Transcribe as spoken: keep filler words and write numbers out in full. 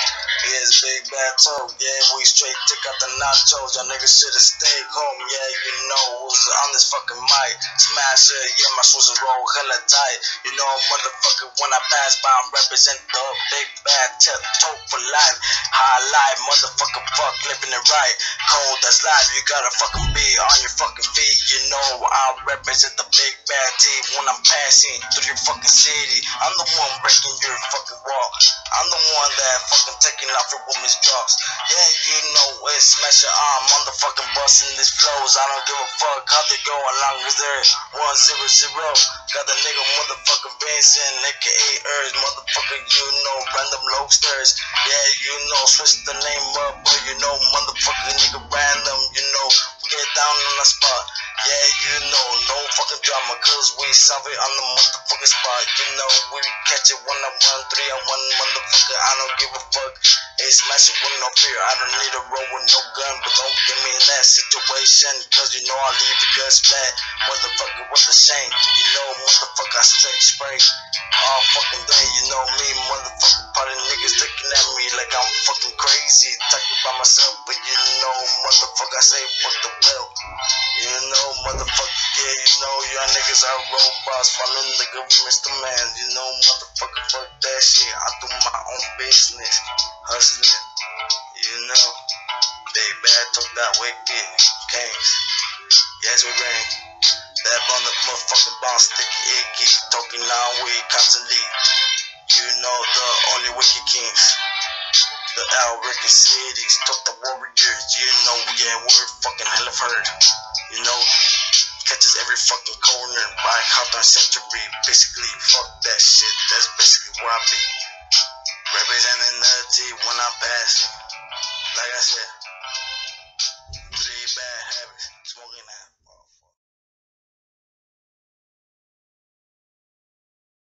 Yeah, it's big bad talk. Yeah, we straight took out the nachos. Y'all niggas should've stayed home. Yeah, you know who's on this fucking mic. Smash it. Yeah, my shoes are roll hella tight. You know, motherfucker, when I pass by, I represent the big bad talk for life. High life, motherfucker, fuck living it right. Cold, that's life. You gotta fucking be on your fucking feet. You know, I represent the big bad team when I'm passing through your fucking city. I'm the one breaking your fucking wall. I'm the one that fucking taking off your woman's drugs. Yeah, you know it. Smash your arm on the fucking bus in these flows. I don't give a fuck how they go along as they're one zero zero. Got the nigga motherfucking Vincent, aka Earth. Motherfucker, you know, random lobsters. Yeah, you know, switch the name up, but you know, motherfucker nigga random. You know, get down on the spot. Yeah, you know, no fucking drama, cause we solve it on the motherfucking spot. You know, we catch it one on one, three on one, motherfucker, I don't give a fuck. Hey, smash it with no fear, I don't need a roll with no gun, but don't get me in that situation, cause you know I leave the guts flat. Motherfucker, what the shame? You know, motherfucker, I straight spray all fucking day. You know me, motherfucker, part of niggas looking at me like I'm fucking crazy, talking by myself, but you know, motherfucker, I say fuck the will. You know, motherfucker, yeah, you know, y'all niggas are robots, following the government's demands. You know, motherfucker, fuck that shit. I do my own business, hustling. You know, they bad talk that wicked kings. Yes, we bring that on the motherfucking bounce, sticky, icky, talking now we constantly. You know, the only wicked kings. The L Ricky cities, talk the warriors. You know, yeah, we're fucking hell of heard. You know, catches every fucking corner by Hawthorne Century. Basically, fuck that shit. That's basically where I be. Representing the T when I'm passing. Like I said.